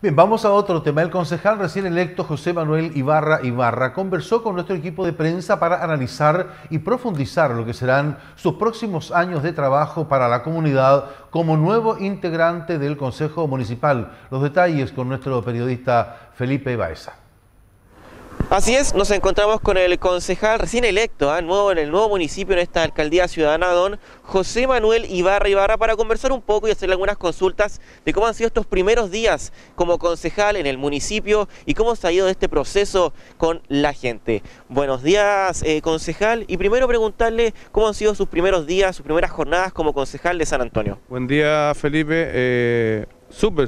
Bien, vamos a otro tema. El concejal recién electo José Manuel Ibarra conversó con nuestro equipo de prensa para analizar y profundizar lo que serán sus próximos años de trabajo para la comunidad como nuevo integrante del Consejo Municipal. Los detalles con nuestro periodista Felipe Baeza. Así es, nos encontramos con el concejal recién electo, nuevo en el nuevo municipio, en esta alcaldía ciudadana, don José Manuel Ibarra, para conversar un poco y hacerle algunas consultas de cómo han sido estos primeros días como concejal en el municipio y cómo se ha ido este proceso con la gente. Buenos días, concejal, y primero preguntarle cómo han sido sus primeros días, sus primeras jornadas como concejal de San Antonio. Buen día, Felipe. Súper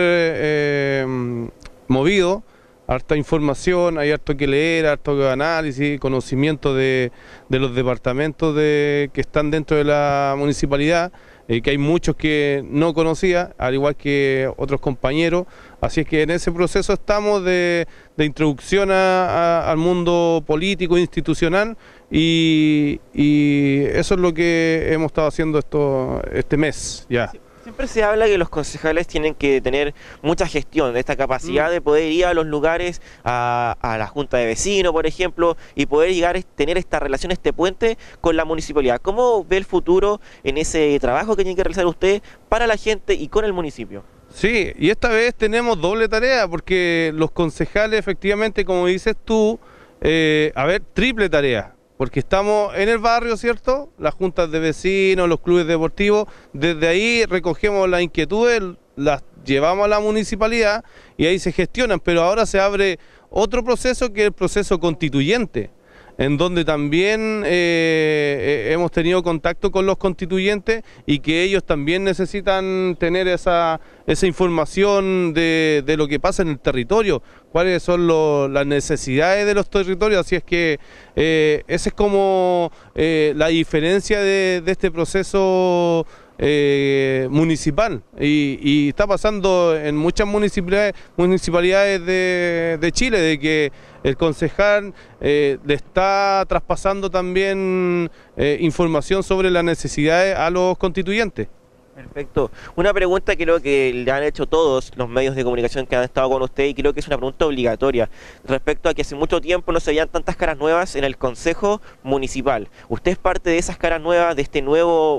movido. Harta información, hay harto que leer, harto análisis, conocimiento de los departamentos que están dentro de la municipalidad, que hay muchos que no conocía, al igual que otros compañeros. Así es que en ese proceso estamos de introducción al mundo político, institucional, y eso es lo que hemos estado haciendo este mes ya. Sí. Siempre se habla que los concejales tienen que tener mucha gestión, esta capacidad de poder ir a los lugares, a la junta de vecinos, por ejemplo, y poder llegar a tener esta relación, este puente con la municipalidad. ¿Cómo ve el futuro en ese trabajo que tiene que realizar usted para la gente y con el municipio? Sí, y esta vez tenemos doble tarea, porque los concejales, efectivamente, como dices tú, triple tarea. Porque estamos en el barrio, ¿cierto? Las juntas de vecinos, los clubes deportivos, desde ahí recogemos las inquietudes, las llevamos a la municipalidad y ahí se gestionan, pero ahora se abre otro proceso que es el proceso constituyente, en donde también hemos tenido contacto con los constituyentes y que ellos también necesitan tener esa información de lo que pasa en el territorio, cuáles son las necesidades de los territorios. Así es que esa es como la diferencia de este proceso municipal y está pasando en muchas municipalidades de Chile, de que el concejal le está traspasando también información sobre las necesidades a los constituyentes. Perfecto. Una pregunta que creo que le han hecho todos los medios de comunicación que han estado con usted y creo que es una pregunta obligatoria respecto a que hace mucho tiempo no se veían tantas caras nuevas en el Consejo Municipal. Usted es parte de esas caras nuevas, de este nuevo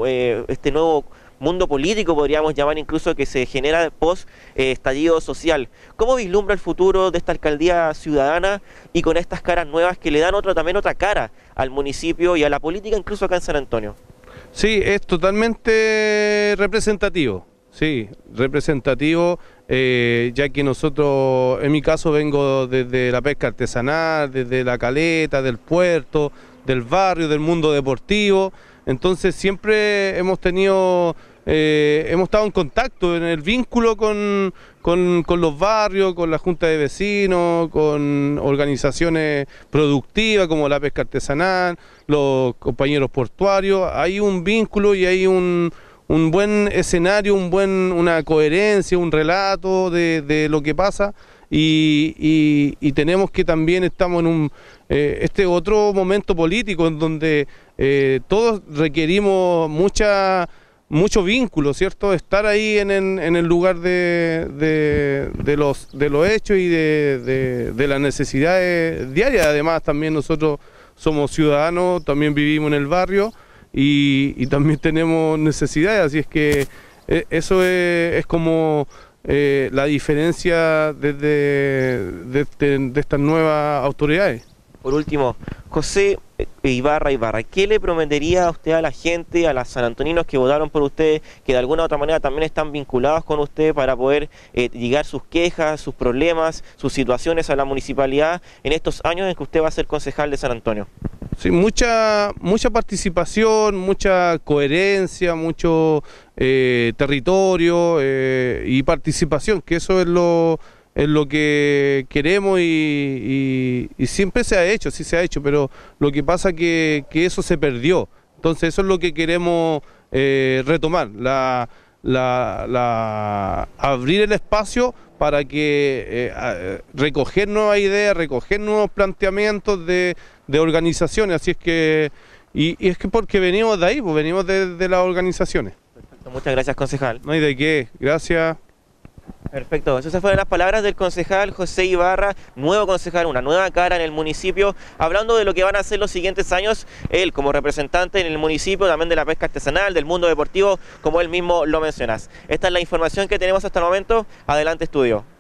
mundo político, podríamos llamar incluso, que se genera post estallido social. ¿Cómo vislumbra el futuro de esta alcaldía ciudadana y con estas caras nuevas que le dan también otra cara al municipio y a la política incluso acá en San Antonio? Sí, es totalmente representativo, sí, representativo, ya que nosotros, en mi caso, vengo desde la pesca artesanal, desde la caleta, del puerto, del barrio, del mundo deportivo. Entonces siempre hemos estado en contacto, en el vínculo con los barrios, con la junta de vecinos, con organizaciones productivas como la pesca artesanal, los compañeros portuarios. Hay un vínculo y hay un buen escenario, una coherencia, un relato de lo que pasa. Y tenemos que también estamos en este otro momento político en donde todos requerimos mucho vínculo, ¿cierto? Estar ahí en el lugar de los hechos y de las necesidades diarias. Además, también nosotros somos ciudadanos, también vivimos en el barrio y también tenemos necesidades, así es que eso es como la diferencia de estas nuevas autoridades. Por último, José Ibarra, ¿qué le prometería a usted a la gente, a los sanantoninos que votaron por usted, que de alguna u otra manera también están vinculados con usted para poder llegar sus quejas, sus problemas, sus situaciones a la municipalidad en estos años en que usted va a ser concejal de San Antonio? Sí, mucha participación, mucha coherencia, mucho territorio y participación, que eso es lo que queremos y siempre se ha hecho, sí se ha hecho, pero lo que pasa que eso se perdió. Entonces eso es lo que queremos retomar, abrir el espacio para que recoger nuevas ideas, recoger nuevos planteamientos de organizaciones. Así es que, y es que porque venimos de ahí, pues venimos de las organizaciones. Perfecto. Muchas gracias, concejal. No hay de qué, gracias. Perfecto, esas fueron las palabras del concejal José Ibarra, nuevo concejal, una nueva cara en el municipio, hablando de lo que van a hacer los siguientes años, él como representante en el municipio, también de la pesca artesanal, del mundo deportivo, como él mismo lo mencionas. Esta es la información que tenemos hasta el momento. Adelante, estudio.